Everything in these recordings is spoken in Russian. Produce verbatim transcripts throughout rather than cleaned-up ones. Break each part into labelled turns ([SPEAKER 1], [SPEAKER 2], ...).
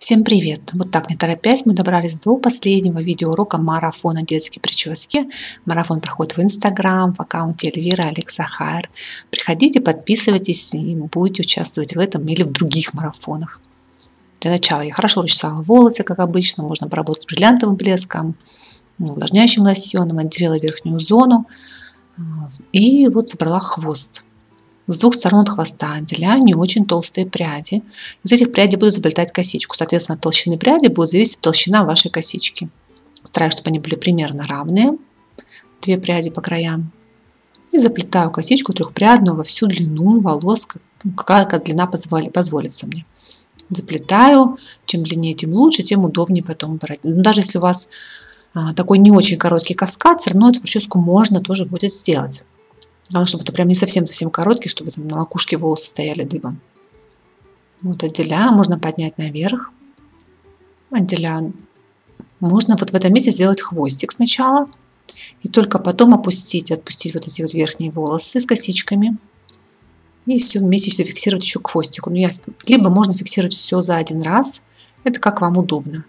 [SPEAKER 1] Всем привет! Вот так, не торопясь, мы добрались до последнего видеоурока марафона детские прически. Марафон проходит в Инстаграм, в аккаунте Эльвира Алекса Хайр. Приходите, подписывайтесь и будете участвовать в этом или в других марафонах. Для начала я хорошо расчесала волосы, как обычно. Можно поработать бриллиантовым блеском, увлажняющим лосьоном, отделила верхнюю зону и вот собрала хвост. С двух сторон от хвоста отделяю не очень толстые пряди. Из этих прядей буду заплетать косичку. Соответственно, от толщины пряди будет зависеть толщина вашей косички. Стараюсь, чтобы они были примерно равные. Две пряди по краям. И заплетаю косичку трехпрядную во всю длину волос, какая длина позволится мне. Заплетаю. Чем длиннее, тем лучше, тем удобнее потом брать. Но даже если у вас такой не очень короткий каскад, все равно эту прическу можно тоже будет сделать. Главное, чтобы это прям не совсем-совсем короткий, чтобы там на макушке волосы стояли дыбом. Вот отделяю, можно поднять наверх. Отделяю. Можно вот в этом месте сделать хвостик сначала. И только потом опустить, отпустить вот эти вот верхние волосы с косичками. И все вместе зафиксировать еще к хвостику. Но я, либо можно фиксировать все за один раз. Это как вам удобно.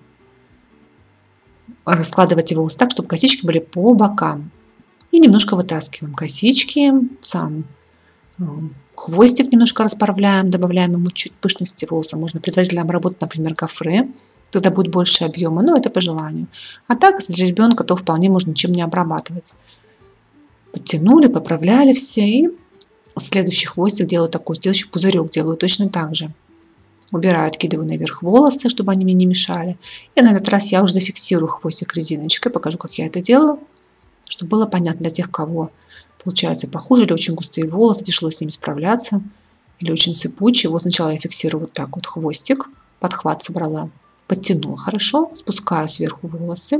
[SPEAKER 1] Раскладывайте волосы так, чтобы косички были по бокам. И немножко вытаскиваем косички, сам хвостик немножко расправляем, добавляем ему чуть пышности волоса. Можно предварительно обработать, например, гофре, тогда будет больше объема, но это по желанию. А так, для ребенка, то вполне можно ничем не обрабатывать. Подтянули, поправляли все. И следующий хвостик делаю такой, следующий пузырек делаю точно так же. Убираю, откидываю наверх волосы, чтобы они мне не мешали. И на этот раз я уже зафиксирую хвостик резиночкой, покажу, как я это делаю. Чтобы было понятно для тех, кого получается похуже или очень густые волосы, тяжело с ними справляться, или очень сыпучие. Вот сначала я фиксирую вот так вот хвостик, подхват собрала, подтянула хорошо, спускаю сверху волосы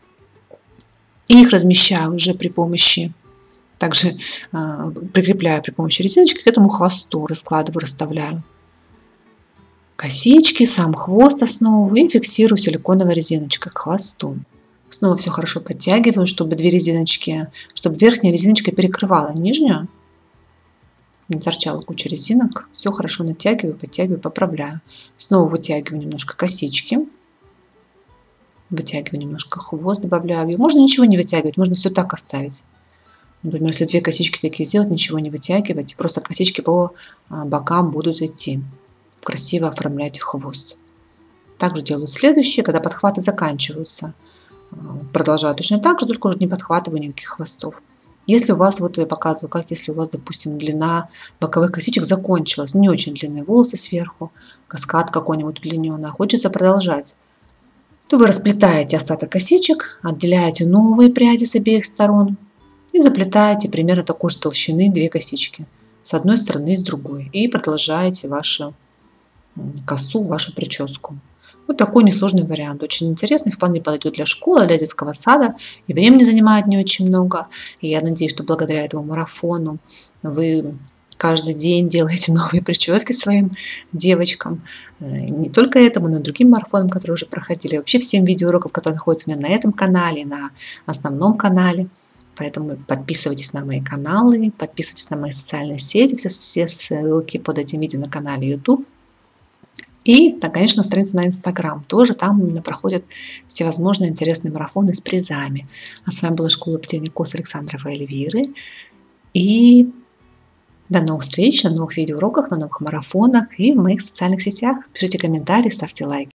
[SPEAKER 1] и их размещаю уже при помощи, также э, прикрепляю при помощи резиночки к этому хвосту, раскладываю, расставляю косички, сам хвост основываю и фиксирую силиконовой резиночкой к хвосту. Снова все хорошо подтягиваю, чтобы две резиночки, чтобы верхняя резиночка перекрывала нижнюю. Не торчала куча резинок. Все хорошо натягиваю, подтягиваю, поправляю. Снова вытягиваю немножко косички. Вытягиваю немножко хвост, добавляю. Можно ничего не вытягивать, можно все так оставить. Например, если две косички такие сделать, ничего не вытягивать. Просто косички по бокам будут идти. Красиво оформлять хвост. Также делаю следующие, когда подхваты заканчиваются. Продолжаю точно так же, только уже не подхватываю никаких хвостов. Если у вас, вот я показываю, как если у вас, допустим, длина боковых косичек закончилась, не очень длинные волосы сверху, каскад какой-нибудь удлиненный, а хочется продолжать, то вы расплетаете остаток косичек, отделяете новые пряди с обеих сторон и заплетаете примерно такой же толщины две косички с одной стороны и с другой. И продолжаете вашу косу, вашу прическу. Вот такой несложный вариант, очень интересный, вполне подойдет для школы, для детского сада, и времени занимает не очень много. И я надеюсь, что благодаря этому марафону вы каждый день делаете новые прически своим девочкам. Не только этому, но и другим марафонам, которые уже проходили. Вообще всем видеоурокам, которые находятся у меня на этом канале, на основном канале. Поэтому подписывайтесь на мои каналы, подписывайтесь на мои социальные сети, все, все ссылки под этим видео на канале YouTube. И, да, конечно, на страницу на Инстаграм тоже, там именно проходят всевозможные интересные марафоны с призами. А с вами была школа плетения кос Александровой Эльвиры. И до новых встреч, на новых видеоуроках, на новых марафонах и в моих социальных сетях. Пишите комментарии, ставьте лайки.